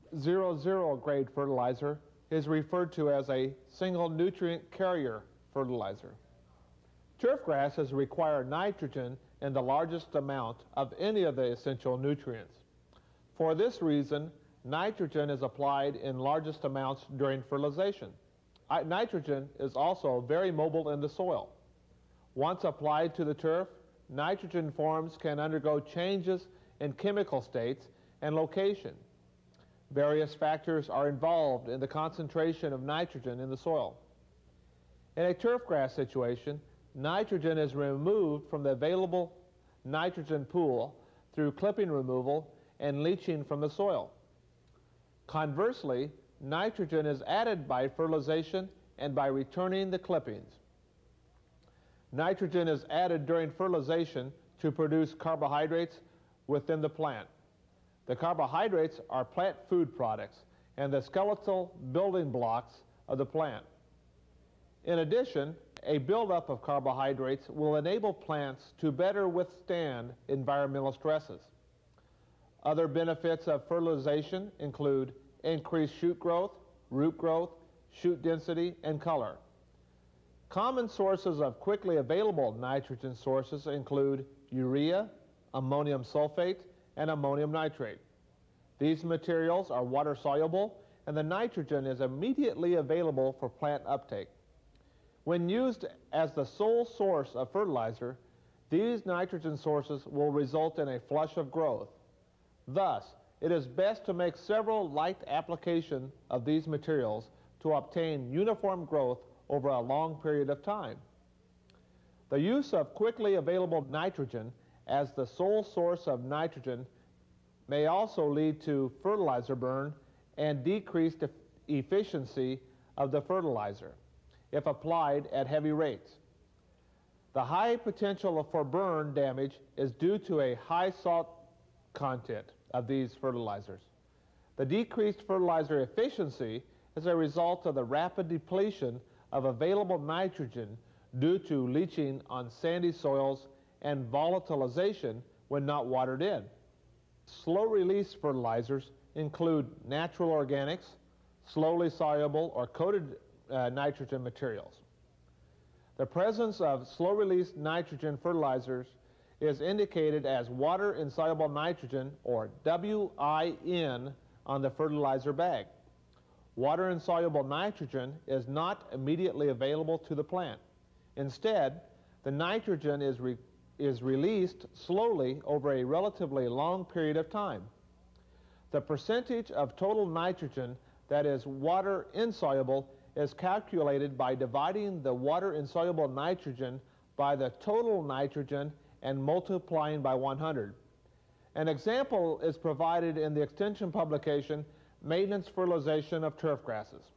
AV15588 grade fertilizer is referred to as a single nutrient carrier fertilizer. Turf grasses require nitrogen in the largest amount of any of the essential nutrients. For this reason, nitrogen is applied in largest amounts during fertilization. Nitrogen is also very mobile in the soil. Once applied to the turf, nitrogen forms can undergo changes in chemical states and location. Various factors are involved in the concentration of nitrogen in the soil. In a turfgrass situation, nitrogen is removed from the available nitrogen pool through clipping removal and leaching from the soil. Conversely, nitrogen is added by fertilization and by returning the clippings. Nitrogen is added during fertilization to produce carbohydrates within the plant. The carbohydrates are plant food products and the skeletal building blocks of the plant. In addition, a buildup of carbohydrates will enable plants to better withstand environmental stresses. Other benefits of fertilization include increased shoot growth, root growth, shoot density, and color. Common sources of quickly available nitrogen sources include urea, ammonium sulfate, and ammonium nitrate. These materials are water soluble, and the nitrogen is immediately available for plant uptake. When used as the sole source of fertilizer, these nitrogen sources will result in a flush of growth. Thus, it is best to make several light applications of these materials to obtain uniform growth over a long period of time. The use of quickly available nitrogen as the sole source of nitrogen may also lead to fertilizer burn and decreased efficiency of the fertilizer if applied at heavy rates. The high potential for burn damage is due to a high salt content of these fertilizers. The decreased fertilizer efficiency is a result of the rapid depletion of available nitrogen due to leaching on sandy soils and volatilization when not watered in. Slow-release fertilizers include natural organics, slowly soluble or coated nitrogen materials. The presence of slow-release nitrogen fertilizers is indicated as water-insoluble nitrogen, or WIN, on the fertilizer bag. Water-insoluble nitrogen is not immediately available to the plant. Instead, the nitrogen is released slowly over a relatively long period of time. The percentage of total nitrogen that is water-insoluble is calculated by dividing the water-insoluble nitrogen by the total nitrogen and multiplying by 100. An example is provided in the extension publication, Maintenance Fertilization of Turf Grasses.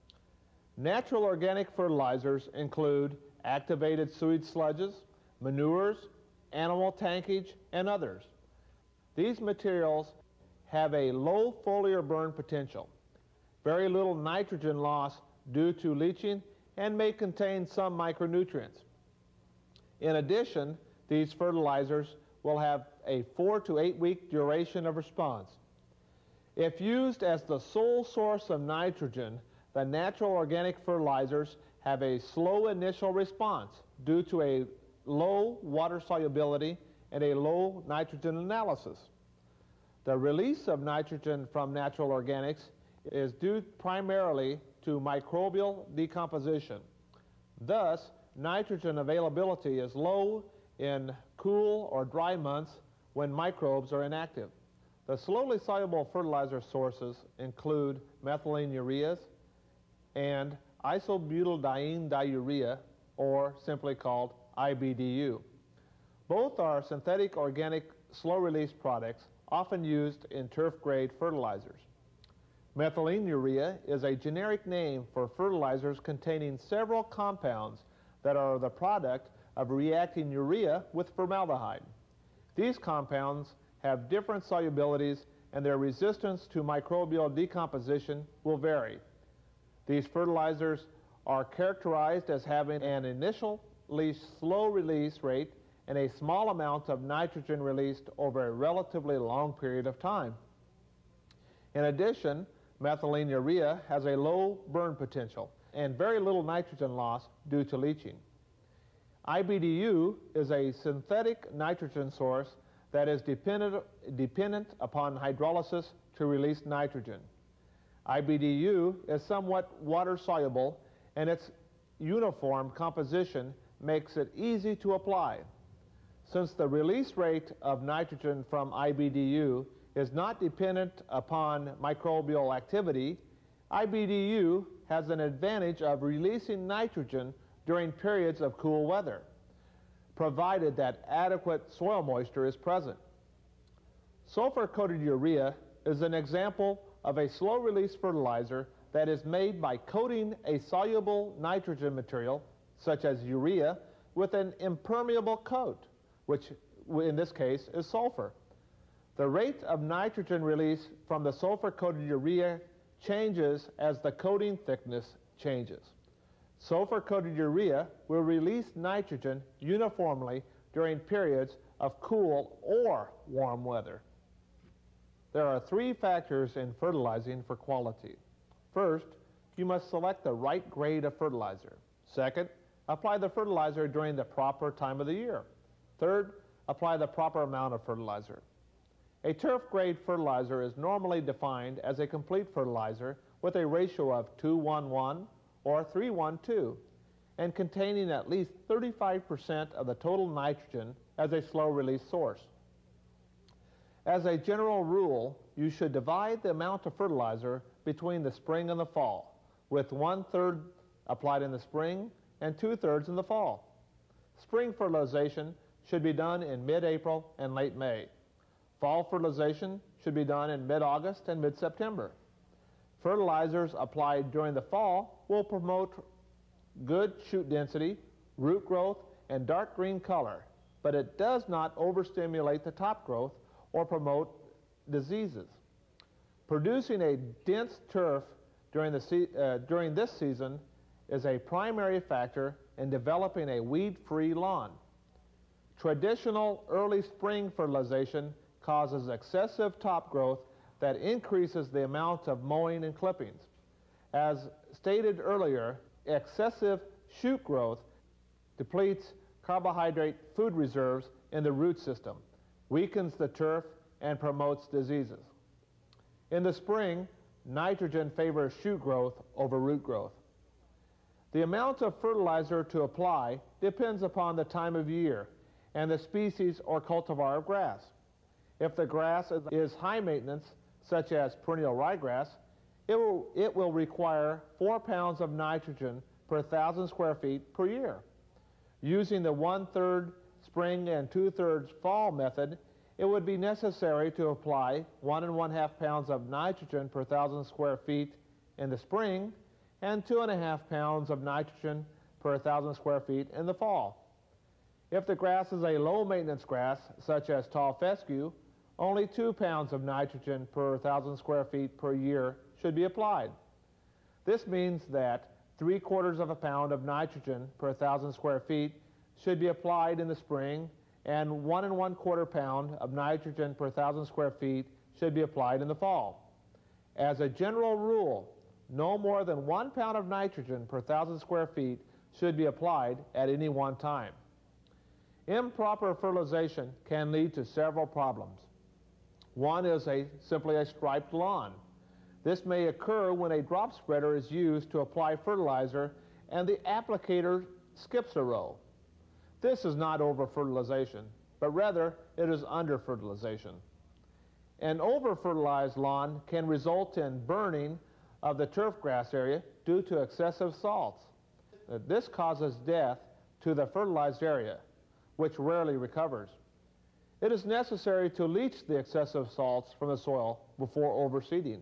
Natural organic fertilizers include activated sewage sludges, manures, animal tankage, and others. These materials have a low foliar burn potential, very little nitrogen loss due to leaching, and may contain some micronutrients. In addition, these fertilizers will have a 4 to 8 week duration of response. If used as the sole source of nitrogen, the natural organic fertilizers have a slow initial response due to a low water solubility and a low nitrogen analysis. The release of nitrogen from natural organics is due primarily to microbial decomposition. Thus, nitrogen availability is low in cool or dry months when microbes are inactive. The slowly soluble fertilizer sources include methylene ureas and isobutyldiene diurea, or simply called IBDU. Both are synthetic organic slow-release products often used in turf-grade fertilizers. Methylene urea is a generic name for fertilizers containing several compounds that are the product of reacting urea with formaldehyde. These compounds have different solubilities and their resistance to microbial decomposition will vary. These fertilizers are characterized as having an initially slow release rate and a small amount of nitrogen released over a relatively long period of time. In addition, methylene urea has a low burn potential and very little nitrogen loss due to leaching. IBDU is a synthetic nitrogen source that is dependent upon hydrolysis to release nitrogen. IBDU is somewhat water-soluble, and its uniform composition makes it easy to apply. Since the release rate of nitrogen from IBDU is not dependent upon microbial activity, IBDU has an advantage of releasing nitrogen during periods of cool weather, provided that adequate soil moisture is present. Sulfur-coated urea is an example of a slow-release fertilizer that is made by coating a soluble nitrogen material, such as urea, with an impermeable coat, which in this case is sulfur. The rate of nitrogen release from the sulfur-coated urea changes as the coating thickness changes. Sulfur-coated urea will release nitrogen uniformly during periods of cool or warm weather. There are 3 factors in fertilizing for quality. First, you must select the right grade of fertilizer. Second, apply the fertilizer during the proper time of the year. Third, apply the proper amount of fertilizer. A turf-grade fertilizer is normally defined as a complete fertilizer with a ratio of 2:1:1 or 3:1:2, and containing at least 35% of the total nitrogen as a slow-release source. As a general rule, you should divide the amount of fertilizer between the spring and the fall, with 1/3 applied in the spring and 2/3 in the fall. Spring fertilization should be done in mid-April and late May. Fall fertilization should be done in mid-August and mid-September. Fertilizers applied during the fall will promote good shoot density, root growth, and dark green color, but it does not overstimulate the top growth or promote diseases. Producing a dense turf during this season is a primary factor in developing a weed-free lawn. Traditional early spring fertilization causes excessive top growth that increases the amount of mowing and clippings. As stated earlier, excessive shoot growth depletes carbohydrate food reserves in the root system, weakens the turf, and promotes diseases. In the spring, nitrogen favors shoot growth over root growth. The amount of fertilizer to apply depends upon the time of year and the species or cultivar of grass. If the grass is high maintenance, such as perennial ryegrass, it will require 4 pounds of nitrogen per 1,000 square feet per year. Using the 1/3 spring and 2/3 fall method, it would be necessary to apply 1 1/2 pounds of nitrogen per 1,000 square feet in the spring and 2 1/2 pounds of nitrogen per 1,000 square feet in the fall. If the grass is a low-maintenance grass, such as tall fescue, only 2 pounds of nitrogen per 1,000 square feet per year should be applied. This means that 3/4 pound of nitrogen per 1,000 square feet should be applied in the spring, and 1 1/4 pound of nitrogen per 1,000 square feet should be applied in the fall. As a general rule, no more than 1 pound of nitrogen per 1,000 square feet should be applied at any one time. Improper fertilization can lead to several problems. One is simply a striped lawn. This may occur when a drop spreader is used to apply fertilizer and the applicator skips a row. This is not over-fertilization, but rather it is under-fertilization. An over-fertilized lawn can result in burning of the turf grass area due to excessive salts. This causes death to the fertilized area, which rarely recovers. It is necessary to leach the excessive salts from the soil before overseeding.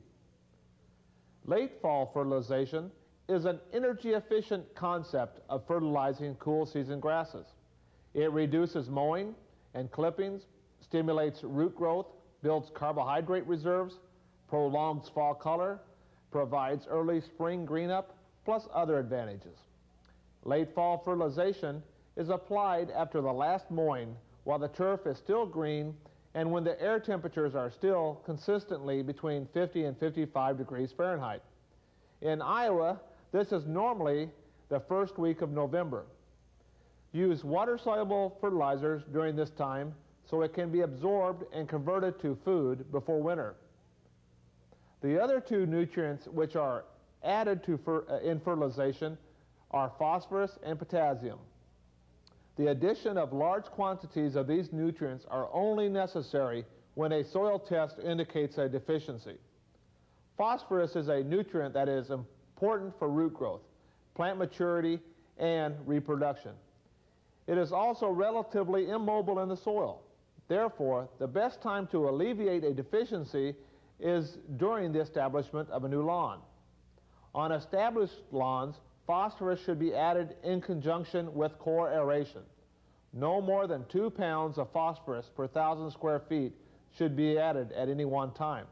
Late fall fertilization is an energy-efficient concept of fertilizing cool season grasses. It reduces mowing and clippings, stimulates root growth, builds carbohydrate reserves, prolongs fall color, provides early spring green-up, plus other advantages. Late fall fertilization is applied after the last mowing while the turf is still green and when the air temperatures are still consistently between 50 and 55 degrees Fahrenheit. In Iowa, this is normally the first week of November. Use water-soluble fertilizers during this time so it can be absorbed and converted to food before winter. The other two nutrients which are added to in fertilization are phosphorus and potassium. The addition of large quantities of these nutrients are only necessary when a soil test indicates a deficiency. Phosphorus is a nutrient that is important for root growth, plant maturity, and reproduction. It is also relatively immobile in the soil. Therefore, the best time to alleviate a deficiency is during the establishment of a new lawn. On established lawns, phosphorus should be added in conjunction with core aeration. No more than 2 pounds of phosphorus per 1,000 square feet should be added at any one time.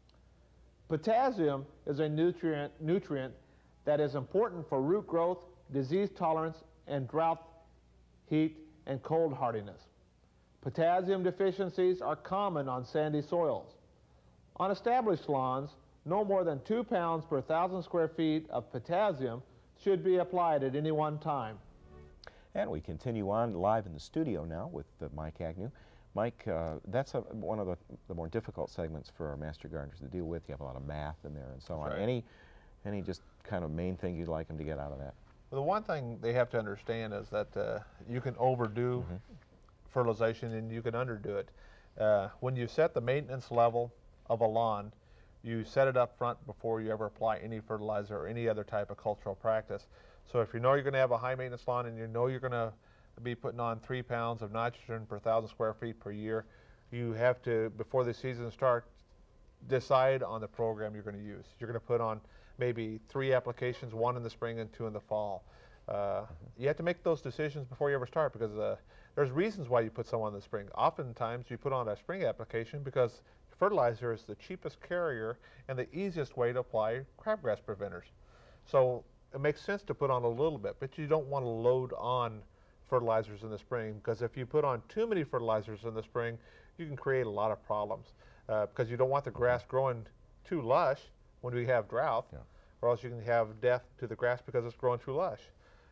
Potassium is a nutrient that is important for root growth, disease tolerance, and drought, heat, and cold hardiness. Potassium deficiencies are common on sandy soils. On established lawns, no more than 2 pounds per 1,000 square feet of potassium should be applied at any one time. And we continue on live in the studio now with Mike Agnew. Mike, that's one of the more difficult segments for our master gardeners to deal with. You have a lot of math in there and so on. Right. Any just kind of main thing you'd like them to get out of that? Well, the one thing they have to understand is that you can overdo fertilization and you can underdo it. When you set the maintenance level of a lawn, you set it up front before you ever apply any fertilizer or any other type of cultural practice. So if you know you're going to have a high maintenance lawn and you know you're going to be putting on 3 pounds of nitrogen per 1,000 square feet per year, you have to, before the season starts, decide on the program you're going to use. You're going to put on maybe 3 applications, 1 in the spring and 2 in the fall. You have to make those decisions before you ever start, because there's reasons why you put some on in the spring. Oftentimes you put on a spring application because fertilizer is the cheapest carrier and the easiest way to apply crabgrass preventers. So it makes sense to put on a little bit, but you don't want to load on fertilizers in the spring, because if you put on too many fertilizers in the spring, you can create a lot of problems, because you don't want the grass growing too lush when we have drought, or else you can have death to the grass because it's growing too lush.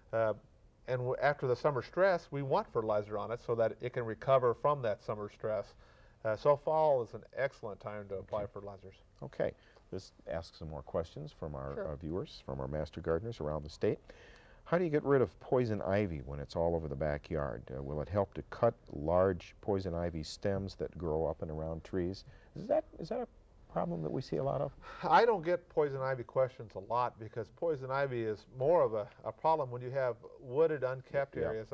And after the summer stress, we want fertilizer on it so that it can recover from that summer stress. So fall is an excellent time to apply fertilizers. Okay. This asks some more questions from our viewers, from our master gardeners around the state. How do you get rid of poison ivy when it's all over the backyard? Will it help to cut large poison ivy stems that grow up and around trees? Is that a problem that we see a lot of? I don't get poison ivy questions a lot, because poison ivy is more of a problem when you have wooded, unkept areas.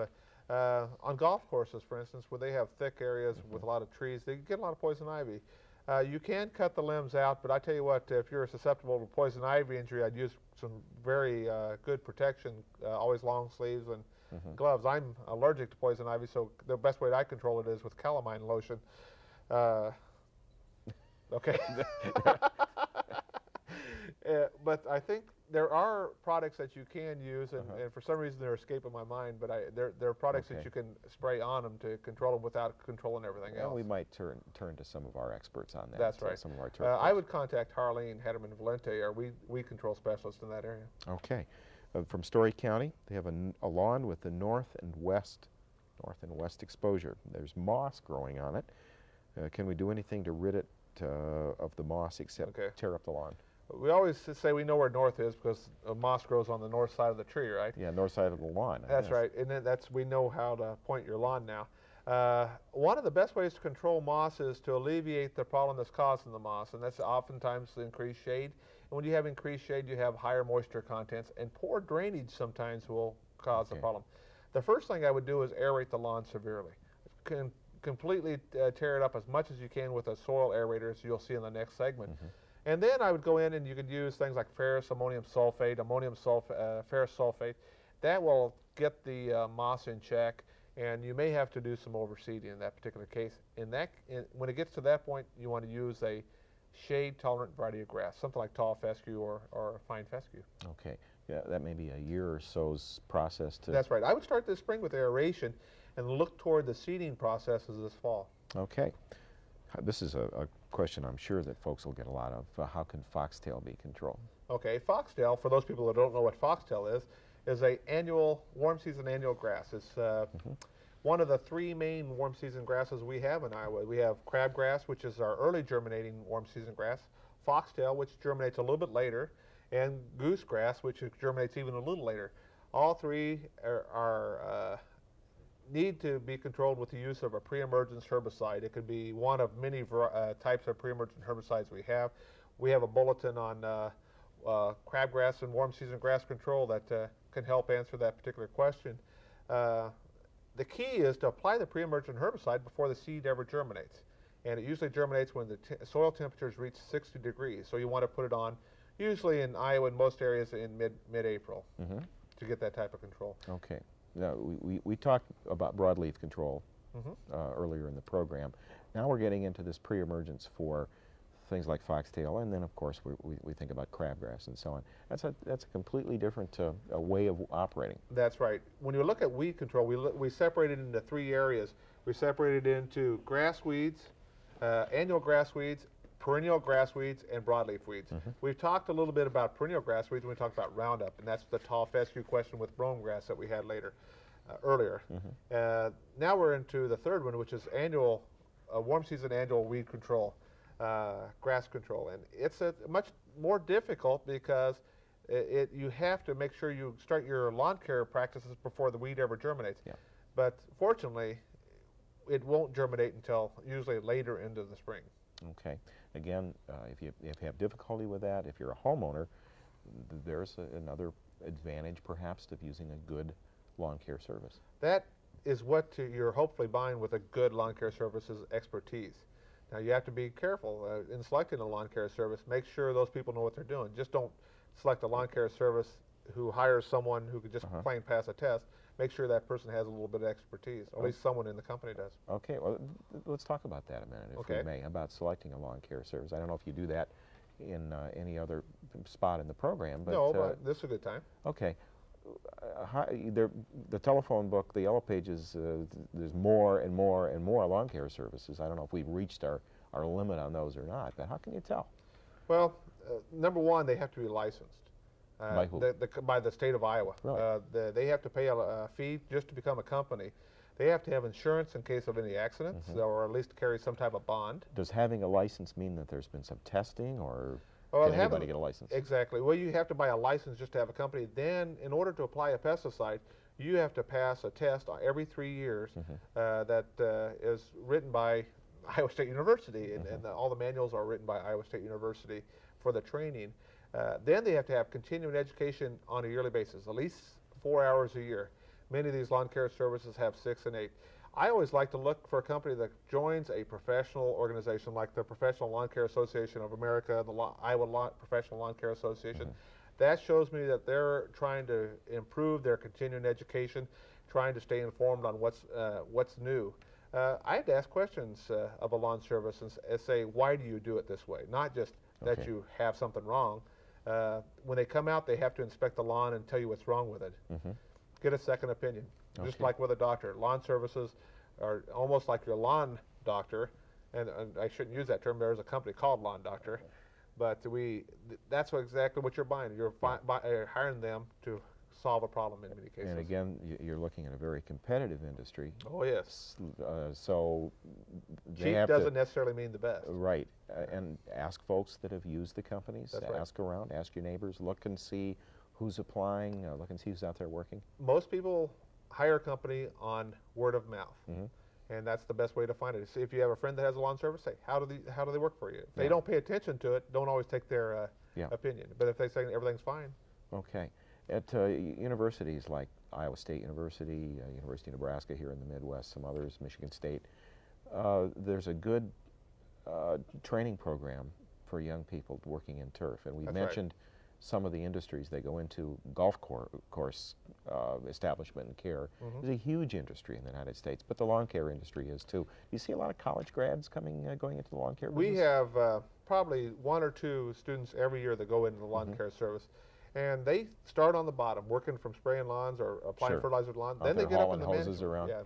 On golf courses, for instance, where they have thick areas with a lot of trees, they get a lot of poison ivy. You can cut the limbs out, but I tell you what, if you're susceptible to poison ivy injury, I'd use some very good protection, always long sleeves and gloves. I'm allergic to poison ivy, so the best way I control it is with calamine lotion. Okay. But I think there are products that you can use, and for some reason they're escaping my mind, but there are products that you can spray on them to control them without controlling everything else. We might turn to some of our experts on that. That's right. Some of our I would contact Harleen Hederman Valente, our weed control specialist in that area. Okay. From Story County, they have a lawn with the north and west exposure. There's moss growing on it. Can we do anything to rid it of the moss except tear up the lawn? We always say we know where north is because moss grows on the north side of the tree, right? Yeah, north side of the lawn. That's right, and then we know how to point your lawn now. One of the best ways to control moss is to alleviate the problem that's causing the moss, and that's oftentimes the increased shade. And when you have increased shade, you have higher moisture contents, and poor drainage sometimes will cause the problem. The first thing I would do is aerate the lawn severely. Completely tear it up as much as you can with a soil aerator, as you'll see in the next segment. And then I would go in and you could use things like ferrous ammonium sulfate, ferrous sulfate. That will get the moss in check, and you may have to do some overseeding in that particular case. When it gets to that point, you want to use a shade-tolerant variety of grass, something like tall fescue or fine fescue. Okay. Yeah, that may be a year or so's process to... That's right. I would start this spring with aeration and look toward the seeding processes this fall. Okay. This is a question I'm sure that folks will get a lot of. How can foxtail be controlled? Okay, foxtail, for those people that don't know what foxtail is a annual, warm season annual grass. It's one of the 3 main warm season grasses we have in Iowa. We have crabgrass, which is our early germinating warm season grass, foxtail, which germinates a little bit later, and goosegrass, which germinates even a little later. All 3 need to be controlled with the use of a pre-emergence herbicide. It could be one of many types of pre-emergent herbicides we have. We have a bulletin on crabgrass and warm season grass control that can help answer that particular question. The key is to apply the pre-emergent herbicide before the seed ever germinates. And it usually germinates when the soil temperatures reach 60 degrees. So you want to put it on usually in Iowa in most areas in mid-April to get that type of control. Okay. Now, we talked about broadleaf control earlier in the program. Now we're getting into this pre-emergence for things like foxtail, and then of course we think about crabgrass and so on. That's a completely different way of operating. That's right. When you look at weed control, we separate it into 3 areas. We separate it into grass weeds, annual grass weeds, perennial grass weeds, and broadleaf weeds. We've talked a little bit about perennial grass weeds when we talked about Roundup, and that's the tall fescue question with brome grass that we had earlier. Now we're into the 3rd one, which is annual, warm season annual weed control, grass control, and it's much more difficult because you have to make sure you start your lawn care practices before the weed ever germinates. But fortunately, it won't germinate until usually later into the spring. Okay. Again, if you have difficulty with that, if you're a homeowner, there's another advantage perhaps of using a good lawn care service. That is what you're hopefully buying with a good lawn care service's expertise. Now you have to be careful in selecting a lawn care service. Make sure those people know what they're doing. Just don't select a lawn care service who hires someone who could just plain pass a test. Make sure that person has a little bit of expertise, or at least someone in the company does. Okay, well, let's talk about that a minute, if we may, about selecting a lawn care service. I don't know if you do that in any other spot in the program. But, no, but this is a good time. Okay. The telephone book, the Yellow Pages, there's more and more and more lawn care services. I don't know if we've reached our limit on those or not, but how can you tell? Well, number one, they have to be licensed. By who? By the state of Iowa. Really? They have to pay a fee just to become a company. They have to have insurance in case of any accidents, or at least carry some type of bond. Does having a license mean that there's been some testing, or can anybody get a license? Exactly. Well, you have to buy a license just to have a company. Then, in order to apply a pesticide, you have to pass a test every 3 years that is written by Iowa State University, and all the manuals are written by Iowa State University for the training. Then they have to have continuing education on a yearly basis, at least 4 hours a year. Many of these lawn care services have 6 and 8. I always like to look for a company that joins a professional organization like the Professional Lawn Care Association of America, the Iowa Professional Lawn Care Association. That shows me that they're trying to improve their continuing education, trying to stay informed on what's new. I have to ask questions of a lawn service and say, why do you do it this way? Not just that you have something wrong. When they come out, they have to inspect the lawn and tell you what's wrong with it. Get a second opinion. Just like with a doctor. Lawn services are almost like your lawn doctor, and I shouldn't use that term. There's a company called Lawn Doctor, but that's exactly what you're buying. You're hiring them to solve a problem in many cases. And again, you're looking at a very competitive industry. Oh, yes. So cheap doesn't necessarily mean the best. Right. And ask folks that have used the companies. That's ask around. Ask your neighbors. Look and see who's applying. Look and see who's out there working. Most people hire a company on word of mouth. And that's the best way to find it. If you have a friend that has a lawn service, say, how do they work for you? If they don't pay attention to it, don't always take their opinion. But if they say everything's fine. Okay. At universities like Iowa State University, University of Nebraska here in the Midwest, some others, Michigan State, there's a good training program for young people working in turf. And we mentioned some of the industries they go into. Golf course establishment and care is a huge industry in the United States, but the lawn care industry is too. Do you see a lot of college grads going into the lawn care business? We have probably 1 or 2 students every year that go into the lawn care service. And they start on the bottom, working from spraying lawns or applying fertilizer to lawns. Then they get up in the hoses around.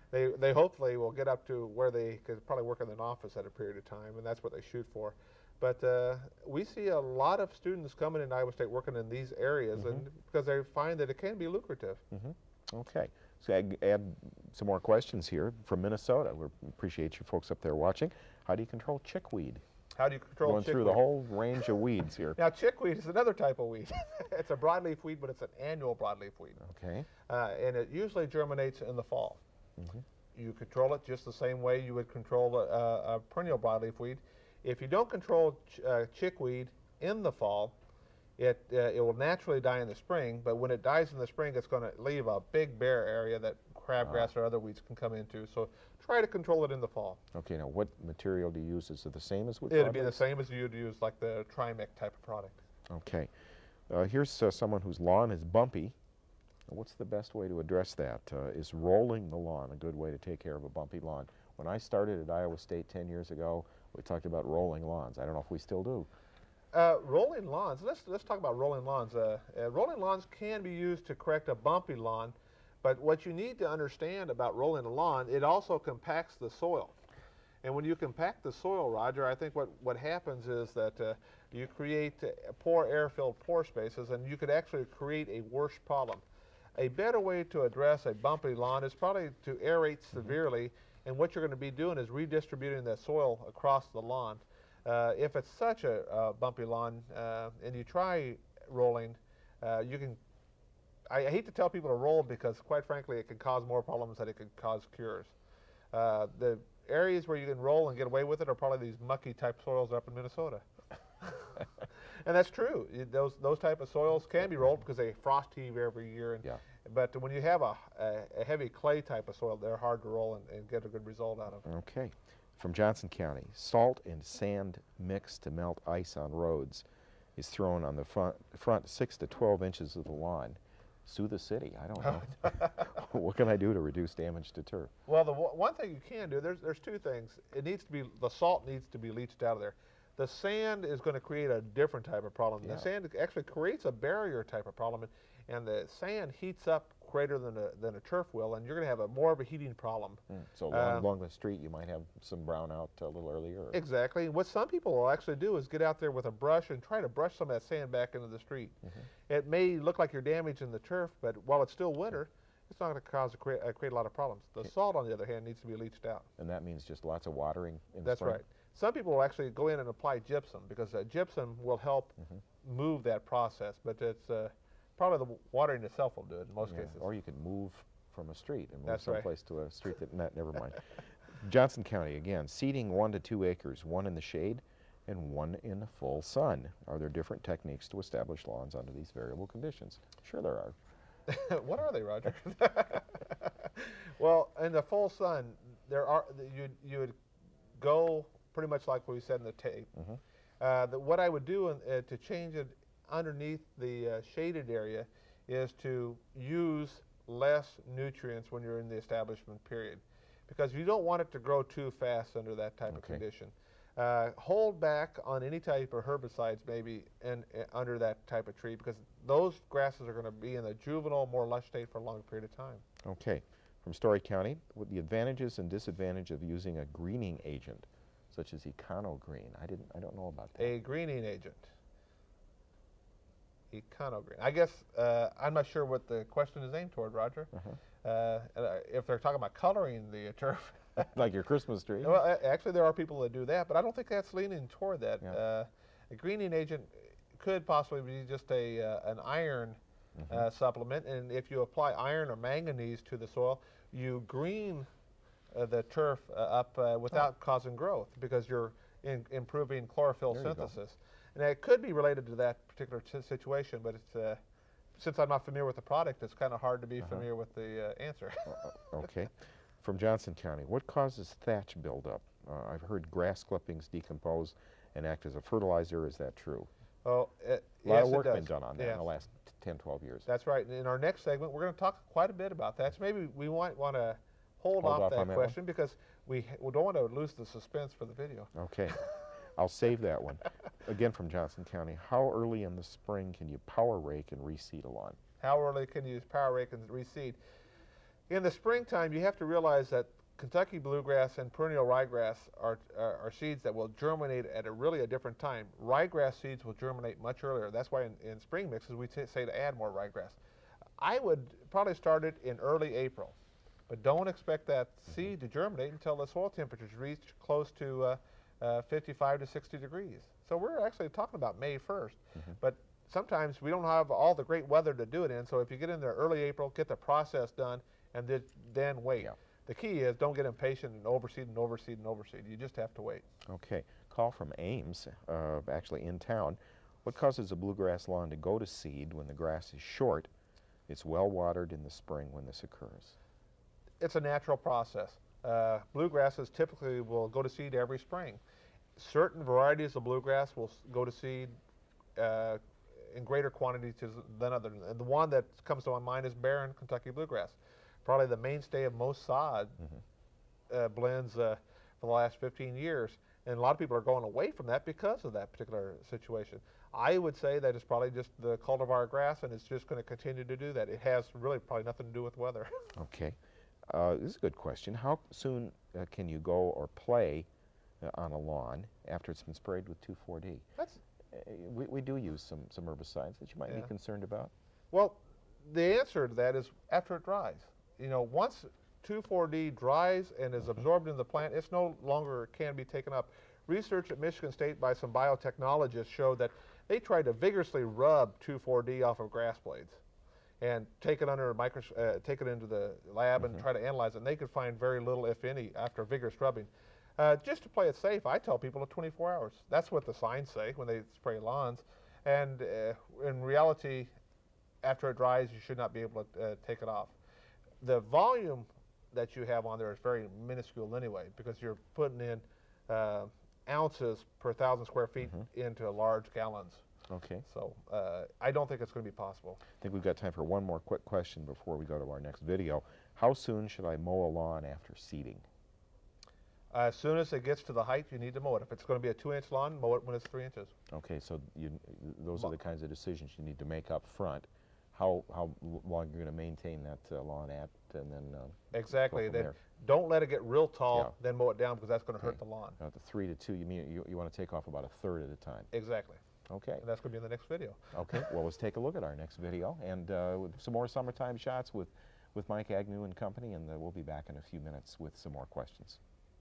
They hopefully will get up to where they could probably work in an office at a period of time, and that's what they shoot for. But we see a lot of students coming into Iowa State working in these areas, and because they find that it can be lucrative. Okay. So add some more questions here from Minnesota. We appreciate you folks up there watching. How do you control chickweed? How do you control Going through the whole range of weeds here. Now, chickweed is another type of weed. It's a broadleaf weed, but it's an annual broadleaf weed. Okay. And it usually germinates in the fall. You control it just the same way you would control a perennial broadleaf weed. If you don't control chickweed in the fall, it will naturally die in the spring, but when it dies in the spring, it's going to leave a big bare area that crabgrass or other weeds can come into. So try to control it in the fall. Okay, now what material do you use? Is it the same as with It'd be the same as you'd use like the Trimec type of product. Okay. Here's someone whose lawn is bumpy. What's the best way to address that? Is rolling the lawn a good way to take care of a bumpy lawn? When I started at Iowa State 10 years ago, we talked about rolling lawns. I don't know if we still do. Rolling lawns, let's talk about rolling lawns. Rolling lawns can be used to correct a bumpy lawn, but what you need to understand about rolling a lawn, it also compacts the soil. And when you compact the soil, Roger, I think what happens is that you create poor air-filled pore spaces, and you could actually create a worse problem. A better way to address a bumpy lawn is probably to aerate severely, and what you're going to be doing is redistributing that soil across the lawn. If it's such a bumpy lawn and you try rolling, you can, I hate to tell people to roll because quite frankly it can cause more problems than it could cause cures. The areas where you can roll and get away with it are probably these mucky type soils up in Minnesota. And that's true. Those type of soils can be rolled because they frost heave every year. And, but when you have a heavy clay type of soil, they're hard to roll and get a good result out of. Okay. From Johnson County, salt and sand mixed to melt ice on roads is thrown on the front 6 to 12 inches of the lawn. Sue the city. I don't know. What can I do to reduce damage to turf? Well, the one thing you can do, there's two things. It needs to be, the salt needs to be leached out of there. The sand is going to create a different type of problem. The sand actually creates a barrier type of problem, and the sand heats up greater than a turf will, and you're going to have more of a heating problem. So along the street, you might have some brown out a little earlier. Or? Exactly. What some people will actually do is get out there with a brush and try to brush some of that sand back into the street. It may look like you're damaging the turf, but while it's still winter, it's not going to create a lot of problems. The salt, on the other hand, needs to be leached out. And that means just lots of watering in the That's spring? right. Some people will actually go in and apply gypsum because gypsum will help move that process, but it's probably the watering itself will do it in most cases. Or you can move from a street and move That's someplace to a street that, never mind. Johnson County, again, seeding 1 to 2 acres, 1 in the shade and 1 in the full sun. Are there different techniques to establish lawns under these variable conditions? Sure there are. What are they, Roger? Well, in the full sun, you would go pretty much like what we said in the tape. What I would do to change it underneath the shaded area is to use less nutrients when you're in the establishment period, because you don't want it to grow too fast under that type of condition. Hold back on any type of herbicides maybe under that type of tree, because those grasses are going to be in a juvenile, more lush state for a long period of time. Okay. From Story County, with the advantages and disadvantages of using a greening agent such as Econogreen. I don't know about that. A greening agent. Econogreen. I guess I'm not sure what the question is aimed toward, Roger. If they're talking about coloring the turf. Like your Christmas tree? Well, actually there are people that do that, but I don't think that's leaning toward that. A greening agent could possibly be just an iron supplement, and if you apply iron or manganese to the soil, you green the turf up without causing growth, because you're improving chlorophyll synthesis. And it could be related to that particular situation, but it's, since I'm not familiar with the product, it's kind of hard to be familiar with the answer. Okay. From Johnson County, what causes thatch buildup? I've heard grass clippings decompose and act as a fertilizer. Is that true? Oh, a lot of work been done on that in the last 10, 12 years. That's right. In our next segment, we're going to talk quite a bit about that. So maybe we might want to hold off that question because we don't want to lose the suspense for the video. Okay. I'll save that one. Again, from Johnson County, how early in the spring can you power rake and reseed a lawn? How early can you power rake and reseed? In the springtime, you have to realize that Kentucky bluegrass and perennial ryegrass are seeds that will germinate at a different time. Ryegrass seeds will germinate much earlier. That's why in spring mixes we say to add more ryegrass. I would probably start it in early April, but don't expect that seed to germinate until the soil temperatures reach close to 55 to 60 degrees. So we're actually talking about May 1st, but sometimes we don't have all the great weather to do it in, so if you get in there early April, get the process done, and then wait. Yeah. The key is don't get impatient and overseed and overseed and overseed. You just have to wait. Okay. Call from Ames, actually in town. What causes a bluegrass lawn to go to seed when the grass is short? It's well watered in the spring when this occurs. It's a natural process. Bluegrasses typically will go to seed every spring. Certain varieties of bluegrass will go to seed in greater quantities than others. And the one that comes to my mind is barren Kentucky bluegrass. Probably the mainstay of most sod blends for the last 15 years. And a lot of people are going away from that because of that particular situation. I would say that it's probably just the cultivar grass, and it's just going to continue to do that. It has really probably nothing to do with weather. Okay. This is a good question. How soon can you go or play on a lawn after it's been sprayed with 2,4-D? We do use some herbicides that you might be concerned about. Well, the answer to that is after it dries. You know, once 2,4-D dries and is absorbed in the plant, it's no longer can be taken up. Research at Michigan State by some biotechnologists showed that they tried to vigorously rub 2,4-D off of grass blades and take it under a take it into the lab and try to analyze it. And they could find very little, if any, after vigorous rubbing. Just to play it safe, I tell people 24 hours. That's what the signs say when they spray lawns. And in reality, after it dries, you should not be able to take it off. The volume that you have on there is very minuscule anyway, because you're putting in ounces per 1,000 square feet into large gallons. Okay. So I don't think it's going to be possible. I think we've got time for one more quick question before we go to our next video. How soon should I mow a lawn after seeding? As soon as it gets to the height, you need to mow it. If it's going to be a 2-inch lawn, mow it when it's 3 inches. Okay, so those are the kinds of decisions you need to make up front. How long you're going to maintain that lawn at, and then exactly. Go from then there. Don't let it get real tall, then mow it down, because that's going to hurt the lawn. Now, at the 3 to 2, you want to take off about 1/3 at a time. Exactly. Okay. And that's going to be in the next video. Okay. Well, let's take a look at our next video and with some more summertime shots with Mike Agnew and company, and we'll be back in a few minutes with some more questions.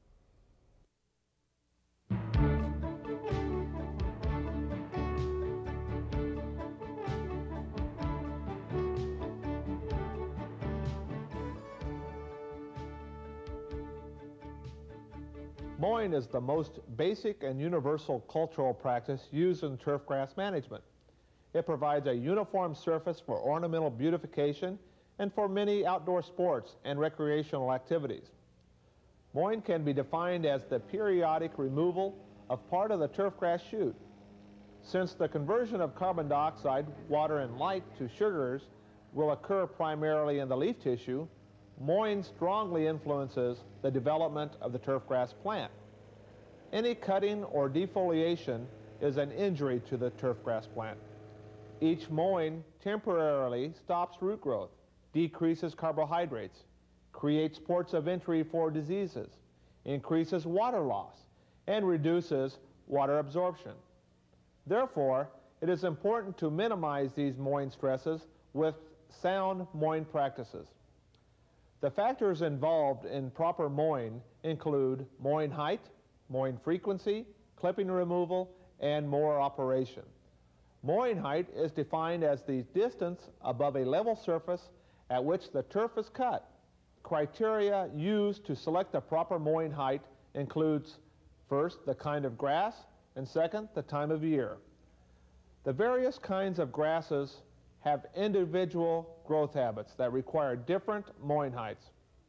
Mowing is the most basic and universal cultural practice used in turfgrass management. It provides a uniform surface for ornamental beautification and for many outdoor sports and recreational activities. Mowing can be defined as the periodic removal of part of the turfgrass shoot. Since the conversion of carbon dioxide, water, and light to sugars will occur primarily in the leaf tissue, mowing strongly influences the development of the turfgrass plant. Any cutting or defoliation is an injury to the turfgrass plant. Each mowing temporarily stops root growth, decreases carbohydrates, creates ports of entry for diseases, increases water loss, and reduces water absorption. Therefore, it is important to minimize these mowing stresses with sound mowing practices. The factors involved in proper mowing include mowing height, mowing frequency, clipping removal, and mower operation. Mowing height is defined as the distance above a level surface at which the turf is cut. Criteria used to select the proper mowing height includes, first, the kind of grass, and second, the time of year. The various kinds of grasses have individual growth habits that require different mowing heights.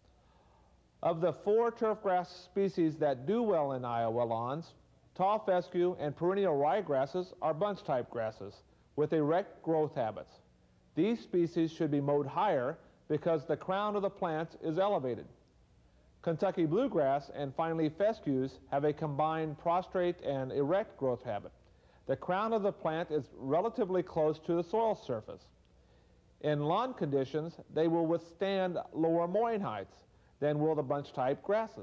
Of the 4 turfgrass species that do well in Iowa lawns, tall fescue and perennial ryegrasses are bunch-type grasses with erect growth habits. These species should be mowed higher because the crown of the plant is elevated. Kentucky bluegrass and finally fescues have a combined prostrate and erect growth habit. The crown of the plant is relatively close to the soil surface. In lawn conditions, they will withstand lower mowing heights than will the bunch-type grasses.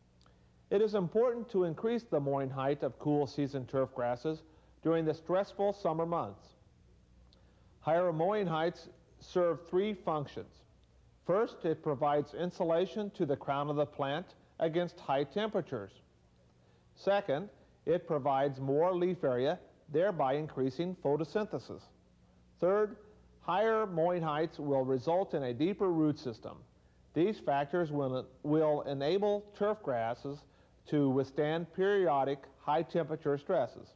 It is important to increase the mowing height of cool season turf grasses during the stressful summer months. Higher mowing heights serve three functions. First, it provides insulation to the crown of the plant against high temperatures. Second, it provides more leaf area, thereby increasing photosynthesis. Third, higher mowing heights will result in a deeper root system. These factors will enable turf grasses to withstand periodic high-temperature stresses.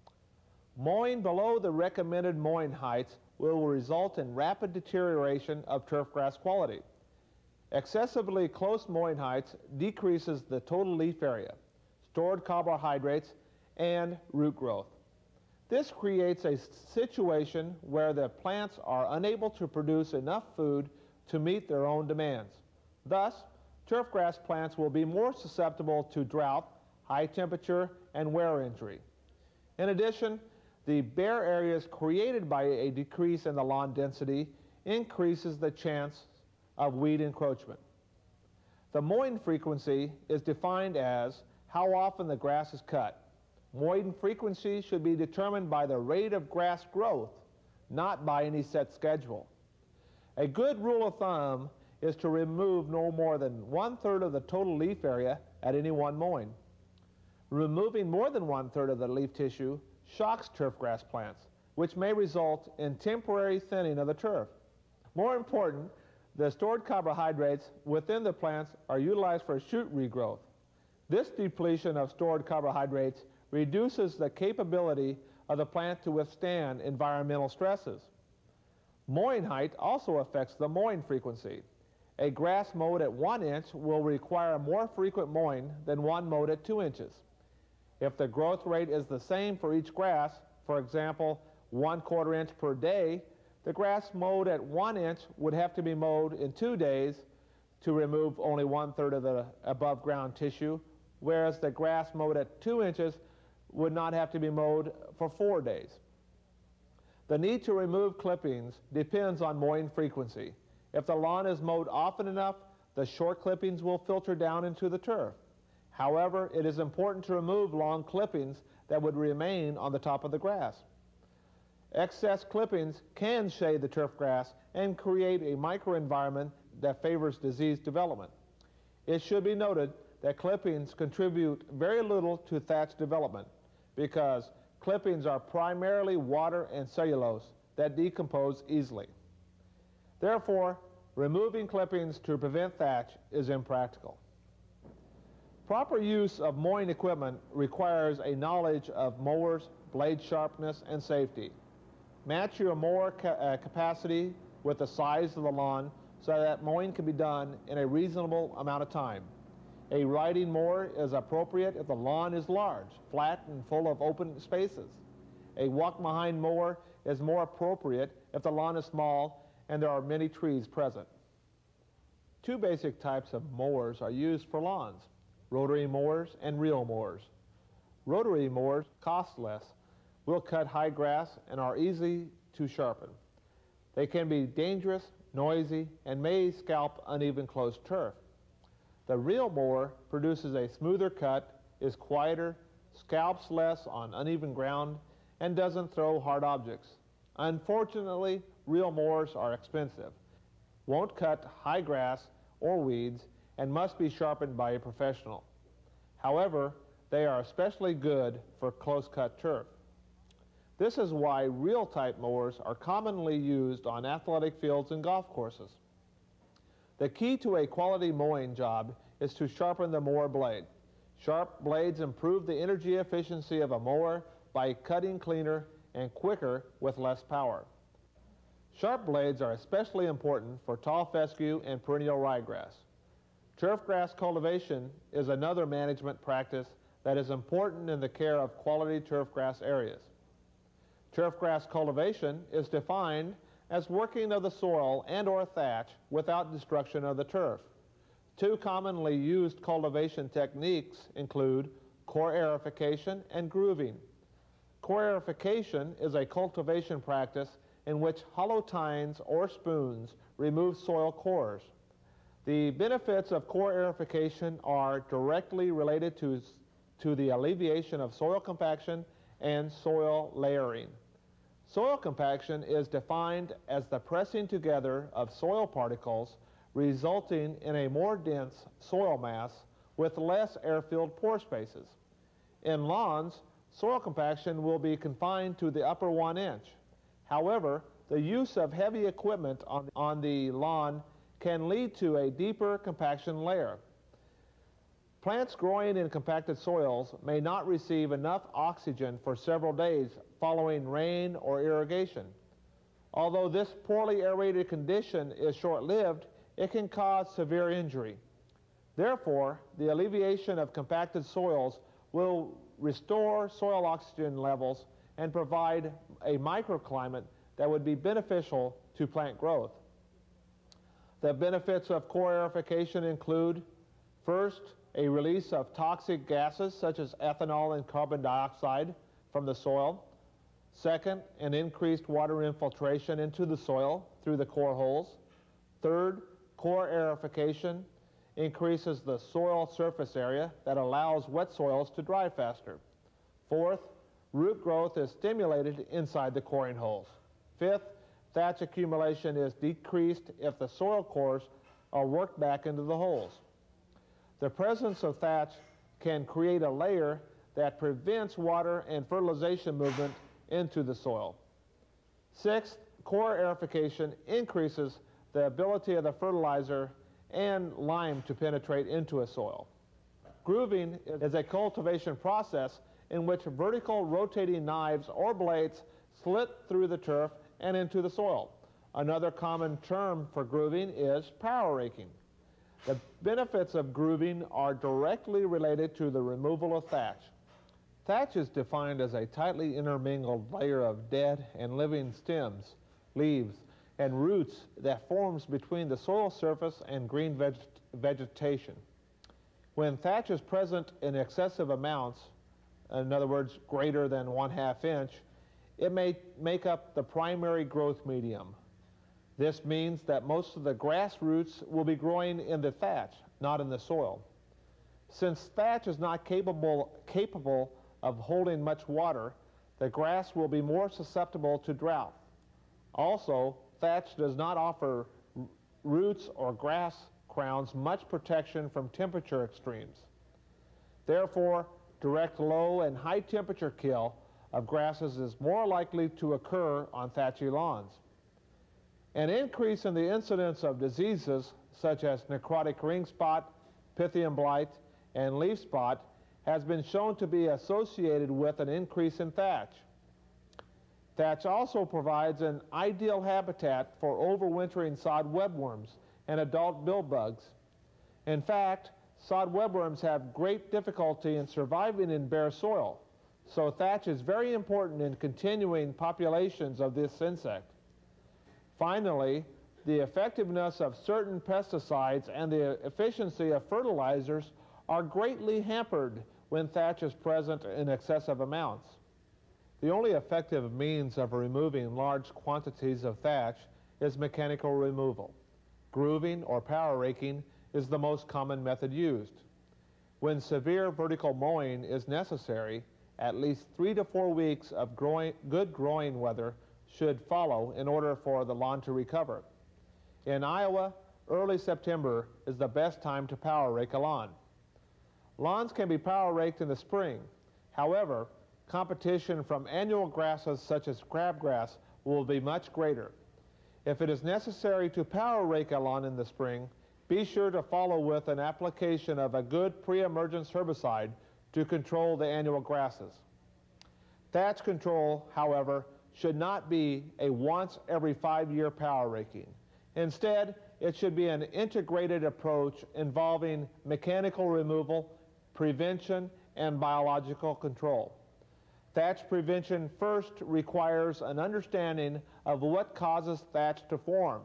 Mowing below the recommended mowing heights will result in rapid deterioration of turf grass quality. Excessively close mowing heights decreases the total leaf area, stored carbohydrates, and root growth. This creates a situation where the plants are unable to produce enough food to meet their own demands. Thus, turfgrass plants will be more susceptible to drought, high temperature, and wear injury. In addition, the bare areas created by a decrease in the lawn density increases the chance of weed encroachment. The mowing frequency is defined as how often the grass is cut. Mowing frequency should be determined by the rate of grass growth, not by any set schedule. A good rule of thumb is to remove no more than 1/3 of the total leaf area at any one mowing. Removing more than 1/3 of the leaf tissue shocks turfgrass plants, which may result in temporary thinning of the turf. More important, the stored carbohydrates within the plants are utilized for shoot regrowth. This depletion of stored carbohydrates reduces the capability of the plant to withstand environmental stresses. Mowing height also affects the mowing frequency. A grass mowed at 1 inch will require more frequent mowing than one mowed at 2 inches. If the growth rate is the same for each grass, for example, 1/4 inch per day, the grass mowed at 1 inch would have to be mowed in 2 days to remove only 1/3 of the above ground tissue, whereas the grass mowed at 2 inches would not have to be mowed for 4 days. The need to remove clippings depends on mowing frequency. If the lawn is mowed often enough, the short clippings will filter down into the turf. However, it is important to remove long clippings that would remain on the top of the grass. Excess clippings can shade the turf grass and create a microenvironment that favors disease development. It should be noted that clippings contribute very little to thatch development because clippings are primarily water and cellulose that decompose easily. Therefore, removing clippings to prevent thatch is impractical. Proper use of mowing equipment requires a knowledge of mowers, blade sharpness, and safety. Match your mower capacity with the size of the lawn so that mowing can be done in a reasonable amount of time. A riding mower is appropriate if the lawn is large, flat, and full of open spaces. A walk-behind mower is more appropriate if the lawn is small and there are many trees present. Two basic types of mowers are used for lawns: rotary mowers and reel mowers. Rotary mowers cost less, will cut high grass, and are easy to sharpen. They can be dangerous, noisy, and may scalp uneven closed turf. The reel mower produces a smoother cut, is quieter, scalps less on uneven ground, and doesn't throw hard objects. Unfortunately, reel mowers are expensive, won't cut high grass or weeds, and must be sharpened by a professional. However, they are especially good for close-cut turf. This is why reel-type mowers are commonly used on athletic fields and golf courses. The key to a quality mowing job is to sharpen the mower blade. Sharp blades improve the energy efficiency of a mower by cutting cleaner and quicker with less power. Sharp blades are especially important for tall fescue and perennial ryegrass. Turfgrass cultivation is another management practice that is important in the care of quality turfgrass areas. Turfgrass cultivation is defined as working of the soil and/or thatch without destruction of the turf. Two commonly used cultivation techniques include core aerification and grooving. Core aerification is a cultivation practice in which hollow tines or spoons remove soil cores. The benefits of core aerification are directly related to the alleviation of soil compaction and soil layering. Soil compaction is defined as the pressing together of soil particles resulting in a more dense soil mass with less air-filled pore spaces. In lawns, soil compaction will be confined to the upper 1 inch. However, the use of heavy equipment on the lawn can lead to a deeper compaction layer. Plants growing in compacted soils may not receive enough oxygen for several days following rain or irrigation. Although this poorly aerated condition is short-lived, it can cause severe injury. Therefore, the alleviation of compacted soils will restore soil oxygen levels and provide a microclimate that would be beneficial to plant growth. The benefits of core aerification include, first, a release of toxic gases such as ethanol and carbon dioxide from the soil. Second, an increased water infiltration into the soil through the core holes. Third, core aerification increases the soil surface area that allows wet soils to dry faster. Fourth, root growth is stimulated inside the coring holes. Fifth, thatch accumulation is decreased if the soil cores are worked back into the holes. The presence of thatch can create a layer that prevents water and fertilization movement into the soil. Sixth, core aerification increases the ability of the fertilizer and lime to penetrate into a soil. Grooving is a cultivation process in which vertical rotating knives or blades slit through the turf and into the soil. Another common term for grooving is power raking. The benefits of grooving are directly related to the removal of thatch. Thatch is defined as a tightly intermingled layer of dead and living stems, leaves, and roots that forms between the soil surface and green vegetation. When thatch is present in excessive amounts, in other words, greater than 1/2 inch, it may make up the primary growth medium. This means that most of the grass roots will be growing in the thatch, not in the soil. Since thatch is not capable of holding much water, the grass will be more susceptible to drought. Also, thatch does not offer roots or grass crowns much protection from temperature extremes. Therefore, direct low and high temperature kill of grasses is more likely to occur on thatchy lawns. An increase in the incidence of diseases such as necrotic ring spot, Pythium blight, and leaf spot has been shown to be associated with an increase in thatch. Thatch also provides an ideal habitat for overwintering sod webworms and adult billbugs. In fact, sod webworms have great difficulty in surviving in bare soil, so thatch is very important in continuing populations of this insect. Finally, the effectiveness of certain pesticides and the efficiency of fertilizers are greatly hampered when thatch is present in excessive amounts. The only effective means of removing large quantities of thatch is mechanical removal. Grooving or power raking is the most common method used. When severe vertical mowing is necessary, at least 3 to 4 weeks of good growing weather should follow in order for the lawn to recover. In Iowa, early September is the best time to power rake a lawn. Lawns can be power raked in the spring. However, competition from annual grasses such as crabgrass will be much greater. If it is necessary to power rake a lawn in the spring, be sure to follow with an application of a good pre-emergence herbicide to control the annual grasses. Thatch control, however, should not be a once every 5-year power raking. Instead, it should be an integrated approach involving mechanical removal, prevention, and biological control. Thatch prevention first requires an understanding of what causes thatch to form.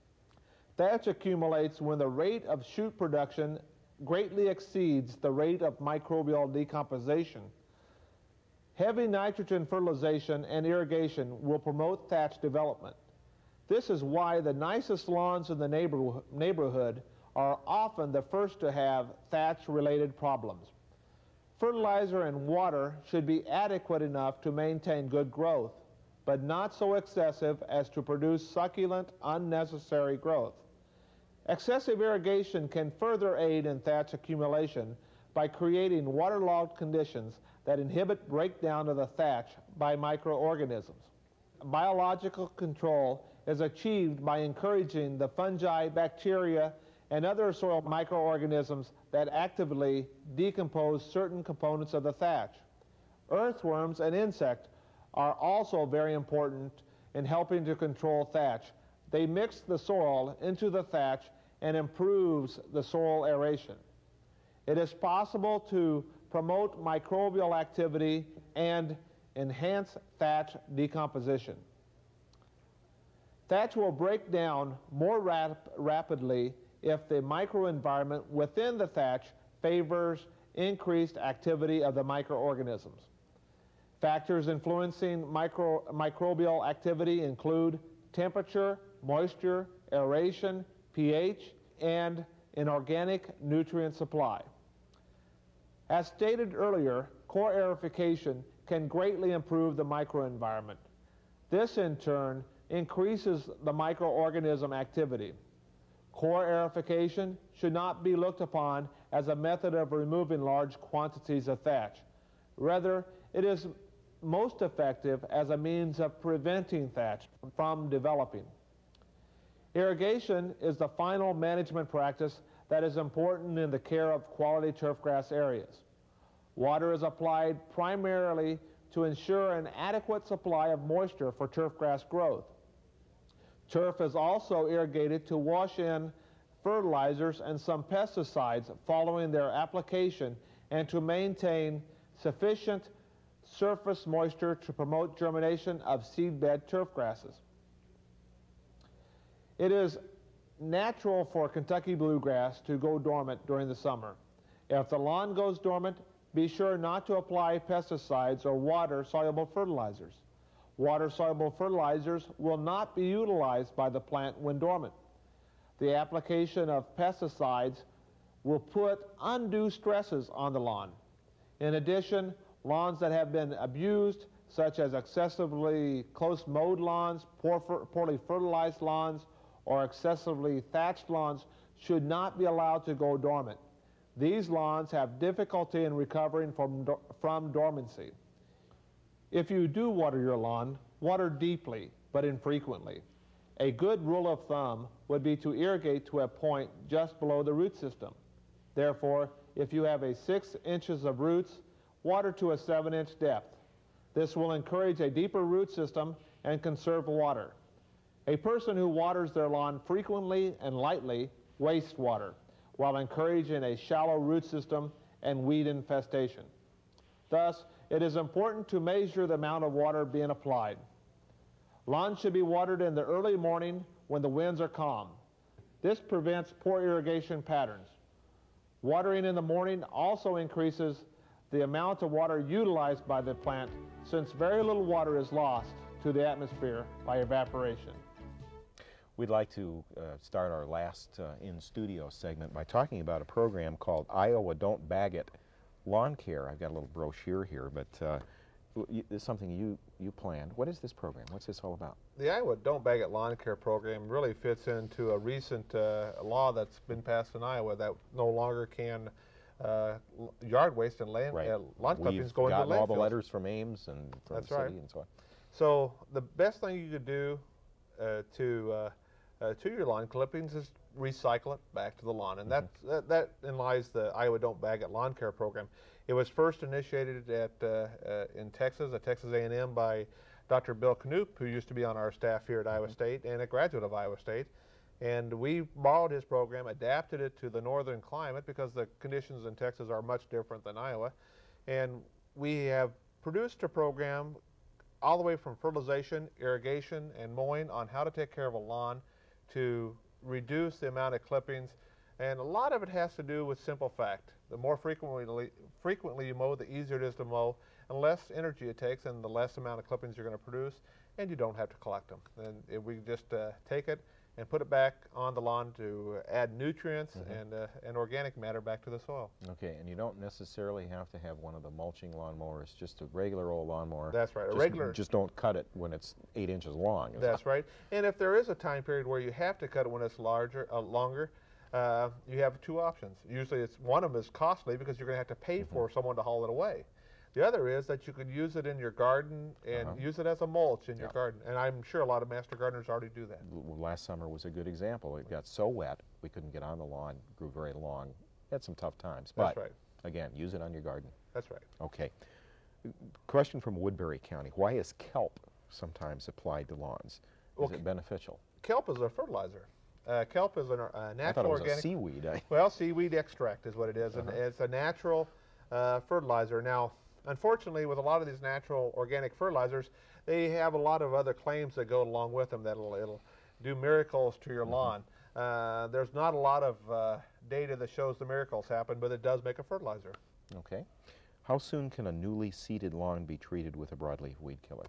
Thatch accumulates when the rate of shoot production greatly exceeds the rate of microbial decomposition. Heavy nitrogen fertilization and irrigation will promote thatch development. This is why the nicest lawns in the neighborhood are often the first to have thatch-related problems. Fertilizer and water should be adequate enough to maintain good growth, but not so excessive as to produce succulent, unnecessary growth. Excessive irrigation can further aid in thatch accumulation by creating waterlogged conditions that inhibit breakdown of the thatch by microorganisms. Biological control is achieved by encouraging the fungi, bacteria, and other soil microorganisms that actively decompose certain components of the thatch. Earthworms and insects are also very important in helping to control thatch. They mix the soil into the thatch and improves the soil aeration. It is possible to promote microbial activity and enhance thatch decomposition. Thatch will break down more rapidly if the microenvironment within the thatch favors increased activity of the microorganisms. Factors influencing microbial activity include temperature, moisture, aeration, pH, and inorganic nutrient supply. As stated earlier, core aerification can greatly improve the microenvironment. This, in turn, increases the microorganism activity. Core aerification should not be looked upon as a method of removing large quantities of thatch. Rather, it is most effective as a means of preventing thatch from developing. Irrigation is the final management practice that is important in the care of quality turfgrass areas. Water is applied primarily to ensure an adequate supply of moisture for turfgrass growth. Turf is also irrigated to wash in fertilizers and some pesticides following their application and to maintain sufficient surface moisture to promote germination of seedbed turfgrasses. It is natural for Kentucky bluegrass to go dormant during the summer. If the lawn goes dormant, be sure not to apply pesticides or water-soluble fertilizers. Water-soluble fertilizers will not be utilized by the plant when dormant. The application of pesticides will put undue stresses on the lawn. In addition, lawns that have been abused, such as excessively close mowed lawns, poorly fertilized lawns, or excessively thatched lawns, should not be allowed to go dormant. These lawns have difficulty in recovering from dormancy. If you do water your lawn, water deeply, but infrequently. A good rule of thumb would be to irrigate to a point just below the root system. Therefore, if you have 6 inches of roots, water to a 7-inch depth. This will encourage a deeper root system and conserve water. A person who waters their lawn frequently and lightly wastes water, while encouraging a shallow root system and weed infestation. Thus, it is important to measure the amount of water being applied. Lawns should be watered in the early morning when the winds are calm. This prevents poor irrigation patterns. Watering in the morning also increases the amount of water utilized by the plant, since very little water is lost to the atmosphere by evaporation. We'd like to start our last in-studio segment by talking about a program called Iowa Don't Bag It Lawn Care. I've got a little brochure here, but this is something you planned. What is this program? What's this all about? The Iowa Don't Bag It Lawn Care program really fits into a recent law that's been passed in Iowa that no longer can yard waste and lawn clippings go into landfills. We've gotten all the letters from Ames and from the city and so on. So the best thing you could do to your lawn clippings is recycle it back to the lawn, and that lies the Iowa Don't Bag It Lawn Care program. It was first initiated in Texas, at Texas A&M, by Dr. Bill Knoop, who used to be on our staff here at Iowa State and a graduate of Iowa State. And we borrowed his program, adapted it to the northern climate because the conditions in Texas are much different than Iowa. And we have produced a program all the way from fertilization, irrigation, and mowing on how to take care of a lawn to reduce the amount of clippings. And a lot of it has to do with simple fact. The more frequently you mow, the easier it is to mow. and less energy it takes and the less amount of clippings you're going to produce, and you don't have to collect them. And we just take it and put it back on the lawn to add nutrients and organic matter back to the soil. Okay, and you don't necessarily have to have one of the mulching lawnmowers, just a regular old lawnmower. That's right. Just don't cut it when it's 8 inches long. That's right. And if there is a time period where you have to cut it when it's longer, you have two options. Usually one of them is costly because you're going to have to pay for someone to haul it away. The other is that you could use it in your garden and use it as a mulch in your garden. And I'm sure a lot of master gardeners already do that. Last summer was a good example. It got so wet, we couldn't get on the lawn, grew very long. Had some tough times. That's but right. Again, use it on your garden. That's right. Okay. Question from Woodbury County. Why is kelp sometimes applied to lawns? Is it beneficial? Kelp is a fertilizer. Kelp is a natural I thought it was organic. a seaweed. Well, seaweed extract is what it is, and it's a natural fertilizer. Now, unfortunately, with a lot of these natural organic fertilizers, they have a lot of other claims that go along with them that it'll do miracles to your lawn. There's not a lot of data that shows the miracles happen, but it does make a fertilizer. Okay. How soon can a newly seeded lawn be treated with a broadleaf weed killer?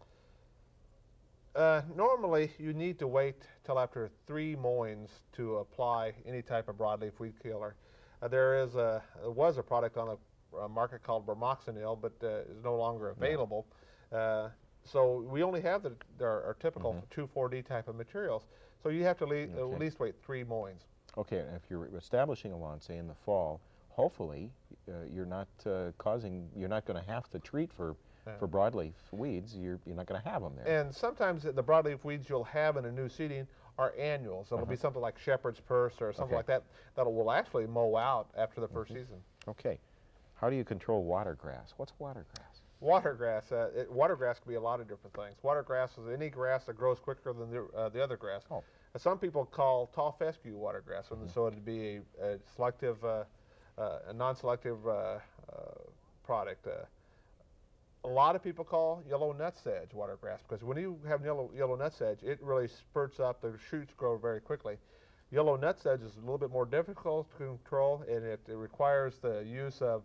Normally, you need to wait till after 3 mowings to apply any type of broadleaf weed killer. There was a product on the market called bromoxynil, but is no longer available. So we only have our typical 2,4-D type of materials. So you have to at least wait 3 mowings. Okay, and if you're establishing a lawn, say in the fall, hopefully you're not going to have to treat for broadleaf weeds. You're not going to have them there. And sometimes the broadleaf weeds you'll have in a new seeding are annuals. It'll be something like shepherd's purse or something like that will actually mow out after the first season. Okay. How do you control watergrass? What's watergrass? Watergrass. Watergrass can be a lot of different things. Watergrass is any grass that grows quicker than the other grass. Some people call tall fescue watergrass, so it'd be a selective, a non-selective product. A lot of people call yellow nutsedge watergrass because when you have yellow nutsedge, it really spurts up. The shoots grow very quickly. Yellow nutsedge is a little bit more difficult to control, and it requires the use of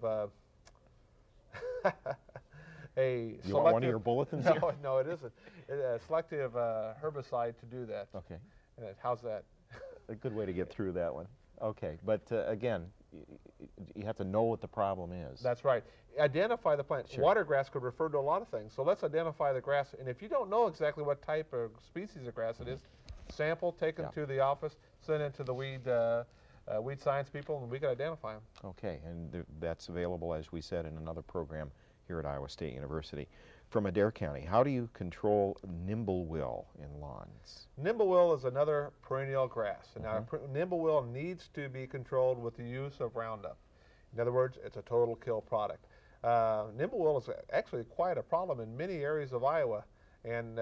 a You want one of your bulletins here? No, it isn't. A selective herbicide to do that. Okay. How's that? A good way to get through that one. Okay, but again, you have to know what the problem is. That's right. Identify the plant. Sure. Watergrass could refer to a lot of things. So let's identify the grass. And if you don't know exactly what type of species of grass it is, sample, take it to the office, send it to the weed science people, and we can identify them. Okay, and that's available, as we said, in another program here at Iowa State University. From Adair County, how do you control nimblewill in lawns? Nimblewill is another perennial grass. And now, nimblewill needs to be controlled with the use of Roundup. In other words, it's a total kill product. Nimblewill is actually quite a problem in many areas of Iowa and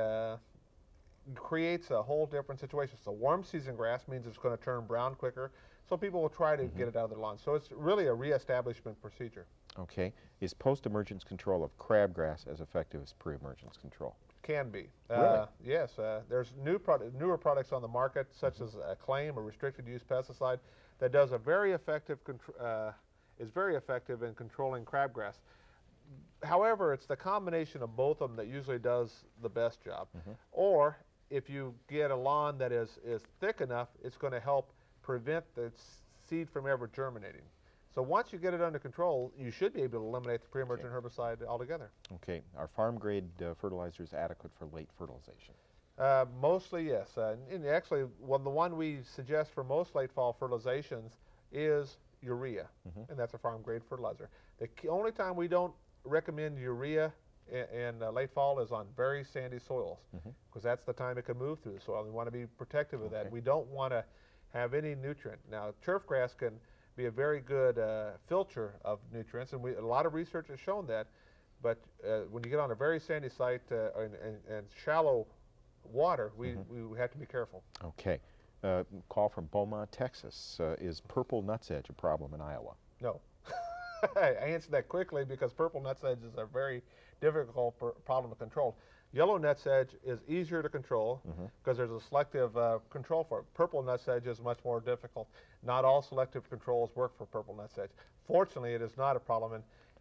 creates a whole different situation. So warm season grass means it's going to turn brown quicker, so people will try to get it out of their lawns. So it's really a reestablishment procedure. Okay. Is post-emergence control of crabgrass as effective as pre-emergence control? Can be. Really? Yes. There's newer products on the market, such as Acclaim, a restricted use pesticide, that does a very effective is very effective in controlling crabgrass. However, it's the combination of both of them that usually does the best job. Or if you get a lawn that is thick enough, it's going to help prevent the seed from ever germinating. So once you get it under control, you should be able to eliminate the pre-emergent herbicide altogether. Okay. Are farm-grade fertilizers adequate for late fertilization? Mostly, yes. And actually, the one we suggest for most late fall fertilizations is urea, and that's a farm-grade fertilizer. The only time we don't recommend urea in late fall is on very sandy soils, because that's the time it can move through the soil. We want to be protective of that. We don't want to have any nutrient. Now, turf grass can be a very good filter of nutrients, and a lot of research has shown that, but when you get on a very sandy site and shallow water, we have to be careful. Okay. Call from Beaumont, Texas. Is purple nutsedge a problem in Iowa? No. I answered that quickly because purple nutsedge is a very difficult problem to control. Yellow nutsedge is easier to control because there's a selective control for it. Purple nutsedge is much more difficult. Not all selective controls work for purple nutsedge. Fortunately, it is not a problem.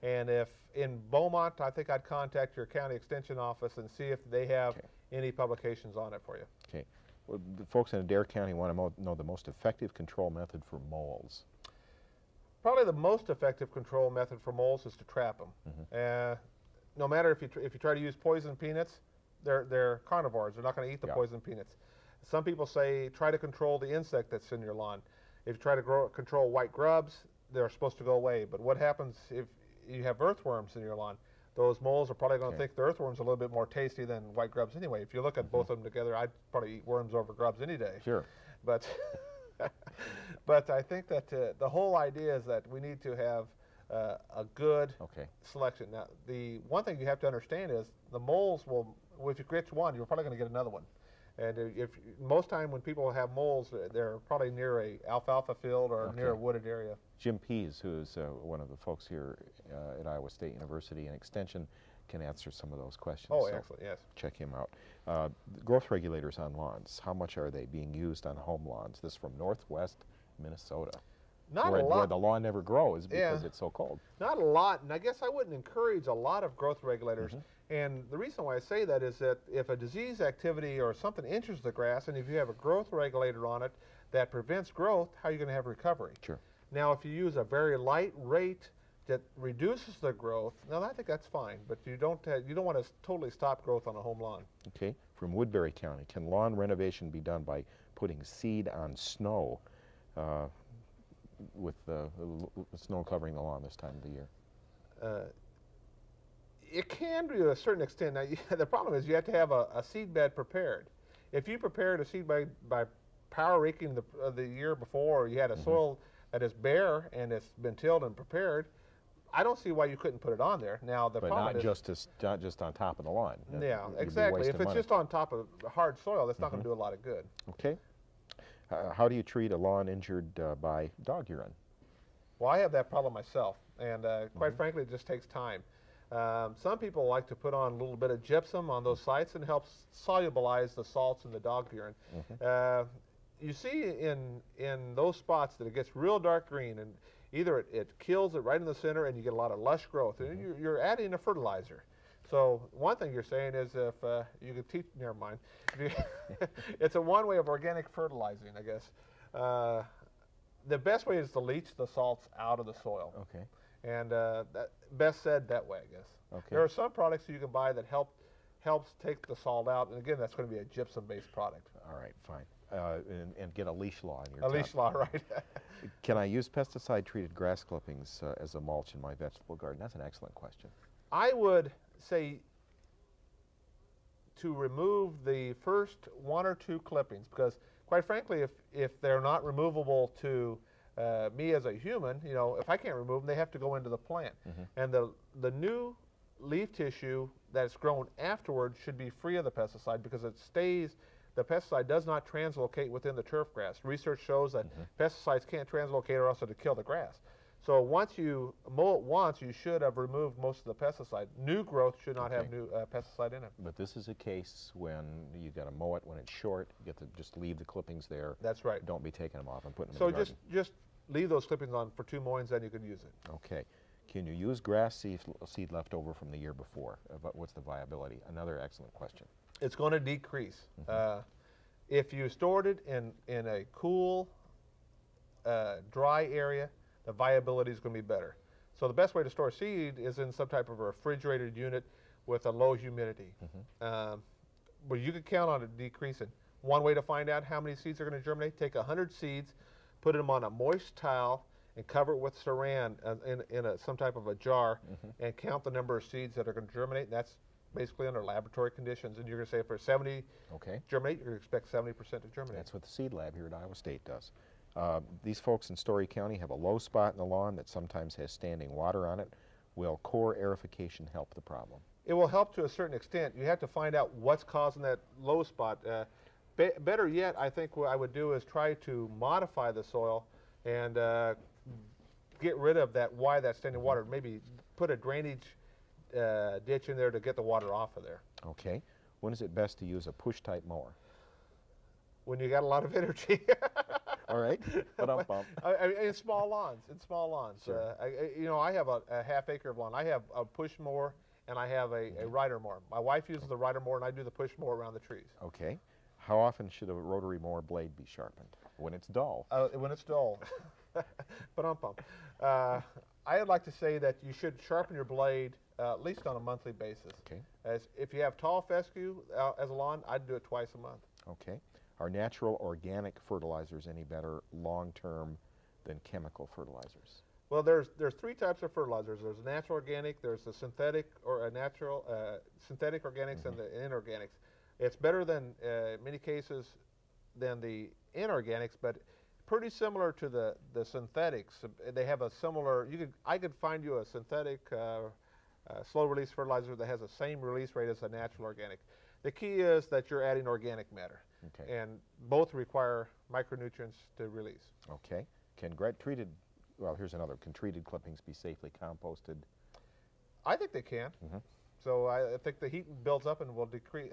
And if in Beaumont, I think I'd contact your county extension office and see if they have any publications on it for you. Okay. Well, the folks in Adair County want to know the most effective control method for moles. Probably the most effective control method for moles is to trap them. No matter if you try to use poison peanuts, they're carnivores. They're not going to eat the poison peanuts. Some people say try to control the insect that's in your lawn. If you try to control white grubs, they're supposed to go away. But what happens if you have earthworms in your lawn? Those moles are probably going to think the earthworms are a little bit more tasty than white grubs anyway. If you look at both of them together, I'd probably eat worms over grubs any day. Sure. But but I think that the whole idea is that we need to have a good selection. Now, the one thing you have to understand is the moles will, if you catch one, you're probably going to get another one. And if most time when people have moles, they're probably near a alfalfa field or near a wooded area. Jim Pease, who's one of the folks here at Iowa State University in Extension, can answer some of those questions. Oh, so excellent, yes. Check him out. Growth regulators on lawns, how much are they being used on home lawns? This is from northwest Minnesota. Not a lot. Where the lawn never grows because it's so cold. Not a lot, and I guess I wouldn't encourage a lot of growth regulators. And the reason why I say that is that if a disease activity or something injures the grass, and if you have a growth regulator on it that prevents growth, how are you going to have recovery? Sure. Now, if you use a very light rate that reduces the growth, now I think that's fine, but you don't want to totally stop growth on a home lawn. Okay. From Woodbury County, can lawn renovation be done by putting seed on snow with the snow covering the lawn this time of the year? It can to a certain extent. Now, the problem is you have to have a seed bed prepared. If you prepared a seed bed by power raking the year before, or you had a soil that is bare and it's been tilled and prepared, I don't see why you couldn't put it on there. Now, the problem is not just on top of the lawn. Yeah, exactly. If it's just on top of hard soil, that's not going to do a lot of good. Okay. How do you treat a lawn injured by dog urine? Well, I have that problem myself, and quite frankly, it just takes time. Some people like to put on a little bit of gypsum on those sites and helps solubilize the salts in the dog urine. You see in those spots that it gets real dark green, and either it kills it right in the center and you get a lot of lush growth, and you're adding a fertilizer. So one thing you're saying is if you could teach, never mind, it's a one way of organic fertilizing, I guess. The best way is to leach the salts out of the soil. Okay. And that, best said that way, I guess. Okay. There are some products you can buy that helps take the salt out, and again, that's going to be a gypsum-based product. All right, fine. And get a leash law in your top. A leash law, right. Can I use pesticide-treated grass clippings as a mulch in my vegetable garden? That's an excellent question. I would say to remove the first one or two clippings, because quite frankly, if they're not removable to me as a human, you know, if I can't remove them, they have to go into the plant. And the new leaf tissue that's grown afterwards should be free of the pesticide, because the pesticide does not translocate within the turf grass. Research shows that pesticides can't translocate or else it'll kill the grass. So once you mow it once, you should have removed most of the pesticide. New growth should not have new pesticide in it. But this is a case when you got to mow it when it's short. You get to just leave the clippings there. That's right. Don't be taking them off and putting them in the garden. So just leave those clippings on for 2 mowings, then you can use it. Okay. Can you use grass seed left over from the year before? What's the viability? Another excellent question. It's going to decrease. If you stored it in a cool, dry area, the viability is going to be better. So the best way to store seed is in some type of a refrigerated unit with a low humidity. But you can count on it decreasing. One way to find out how many seeds are going to germinate, take 100 seeds, put them on a moist towel, and cover it with saran in some type of a jar, and count the number of seeds that are going to germinate. And that's basically under laboratory conditions. And you're going to say for 70 germinate, you're going to expect 70% to germinate. That's what the seed lab here at Iowa State does. These folks in Story County have a low spot in the lawn that sometimes has standing water on it. Will core aerification help the problem? It will help to a certain extent. You have to find out what's causing that low spot. Better yet, I think what I would do is try to modify the soil and get rid of that standing water. Maybe put a drainage ditch in there to get the water off of there. Okay. When is it best to use a push-type mower? When you got a lot of energy. All right. Ba-dum-bum. In small lawns. Sure. I have a half-acre of lawn. I have a push mower and I have a rider mower. My wife uses the rider mower and I do the push mower around the trees. Okay. How often should a rotary mower blade be sharpened? When it's dull. When it's dull. Ba-dum-bum. I'd like to say that you should sharpen your blade at least on a monthly basis. Okay. If you have tall fescue as a lawn, I'd do it twice a month. Okay. Are natural organic fertilizers any better long-term than chemical fertilizers? Well, there's three types of fertilizers. There's natural organic, there's the synthetic or natural synthetic organics, and the inorganics. It's better than in many cases than the inorganics, but pretty similar to the synthetics. They have a similar. I could find you a synthetic slow release fertilizer that has the same release rate as a natural organic. The key is that you're adding organic matter, and both require micronutrients to release. Okay. Can treated clippings be safely composted? I think they can. So I think the heat builds up and will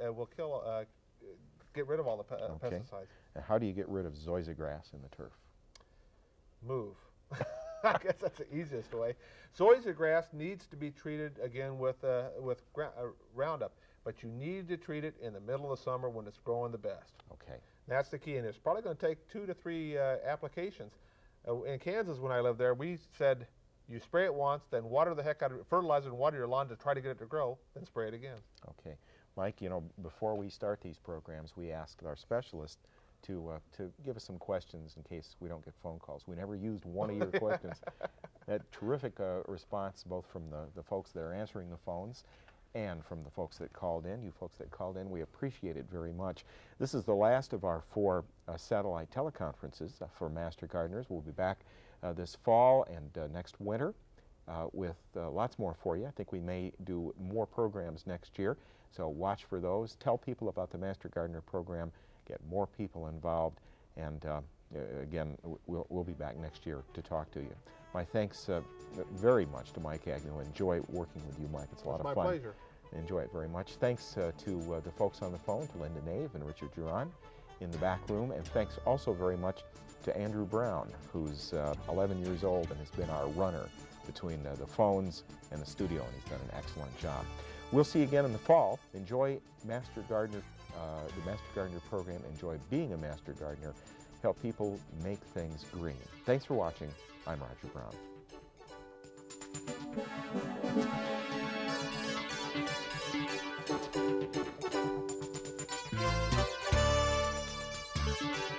get rid of all the pesticides. And how do you get rid of zoysia grass in the turf? Move. I guess that's the easiest way. Zoysia grass needs to be treated again with Roundup, but you need to treat it in the middle of the summer when it's growing the best. Okay. That's the key, and it's probably going to take 2 to 3 applications. In Kansas, when I lived there, we said you spray it once, then water the heck out of it, fertilizer and water your lawn to try to get it to grow, then spray it again. Okay. Mike, before we start these programs, we asked our specialist to give us some questions in case we don't get phone calls. We never used one of your questions. That terrific response, both from the folks that are answering the phones and from the folks that called in. You folks that called in, we appreciate it very much. This is the last of our 4 satellite teleconferences for Master Gardeners. We'll be back this fall and next winter with lots more for you. I think we may do more programs next year, so watch for those. Tell people about the Master Gardener program, get more people involved, and again, we'll be back next year to talk to you. My thanks very much to Mike Agnew. Enjoy working with you, Mike. It's a lot of fun. My pleasure. Enjoy it very much. Thanks to the folks on the phone, to Linda Nave and Richard Giron in the back room, and thanks also very much to Andrew Brown, who's 11 years old and has been our runner between the phones and the studio, and he's done an excellent job. We'll see you again in the fall. Enjoy Master Gardener, the Master Gardener program. Enjoy being a Master Gardener. Help people make things green. Thanks for watching. I'm Roger Brown.